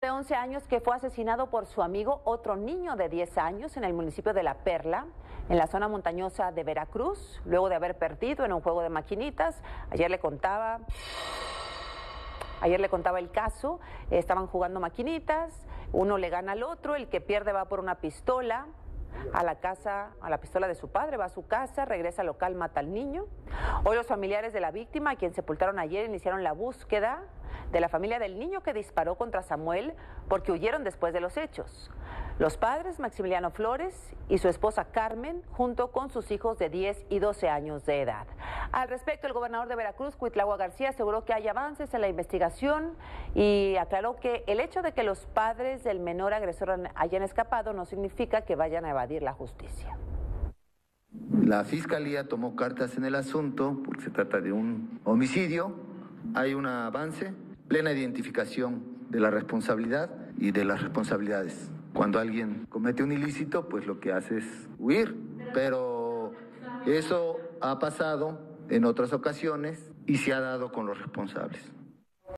De 11 años que fue asesinado por su amigo, otro niño de 10 años en el municipio de La Perla, en la zona montañosa de Veracruz, luego de haber perdido en un juego de maquinitas. Ayer le contaba el caso. Estaban jugando maquinitas, uno le gana al otro, el que pierde va por una pistola a la pistola de su padre, va a su casa, regresa al local, mata al niño. Hoy los familiares de la víctima, a quien sepultaron ayer, iniciaron la búsqueda de la familia del niño que disparó contra Samuel porque huyeron después de los hechos. Los padres, Maximiliano Flores y su esposa Carmen, junto con sus hijos de 10 y 12 años de edad. Al respecto, el gobernador de Veracruz, Cuitlahua García, aseguró que hay avances en la investigación y aclaró que el hecho de que los padres del menor agresor hayan escapado no significa que vayan a evadir la justicia. La Fiscalía tomó cartas en el asunto porque se trata de un homicidio. Hay un avance, plena identificación de la responsabilidad y de las responsabilidades. Cuando alguien comete un ilícito, pues lo que hace es huir, pero eso ha pasado en otras ocasiones y se ha dado con los responsables.